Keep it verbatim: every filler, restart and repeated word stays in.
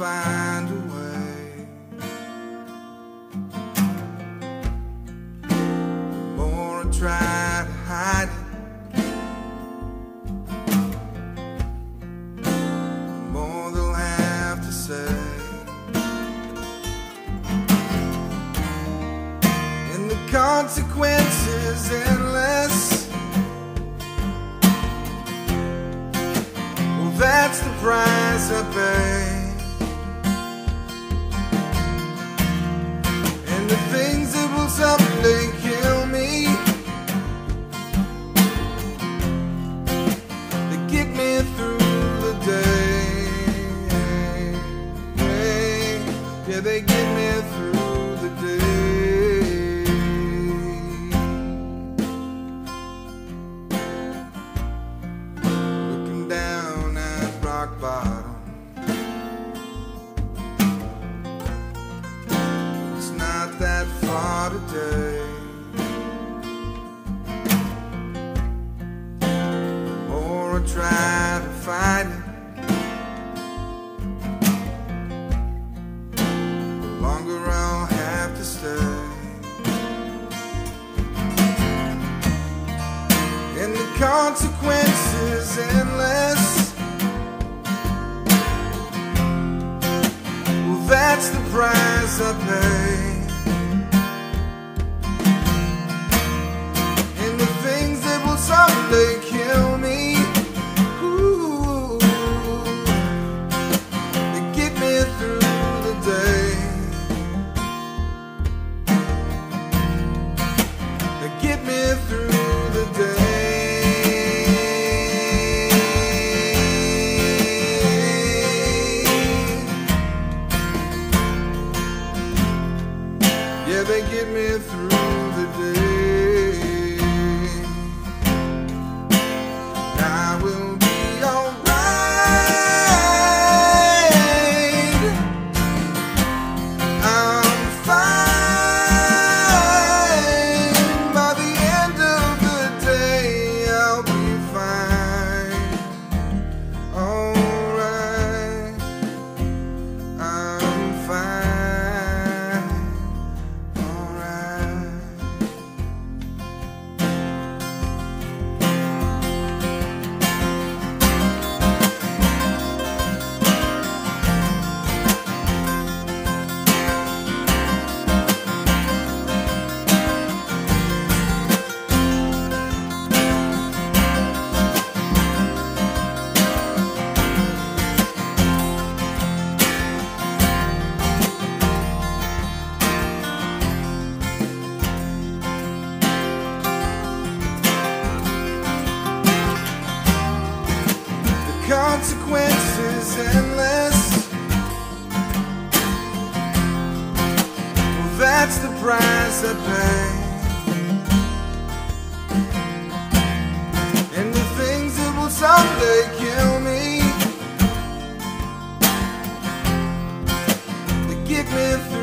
find a way. The more I try to hide it, the more they'll have to say. And the consequences endless. Well, that's the price I pay. And the things that will someday kill me, they get me through the day. Yeah, they get me through the day. Looking down at rock bottom, it's not that far today. The more I try to fight it, the longer I'll have to stay. And the consequences endless. Well, that's the price I pay. And the things that will someday kill me, ooh, they get me through the day. They get me through the day. Yeah, they get me through the day. I will be alright. I'm fine. By the end of the day, I'll be fine. Alright. I'm fine. Consequences endless. Well, that's the price I pay. And the things that will someday kill me, they get me through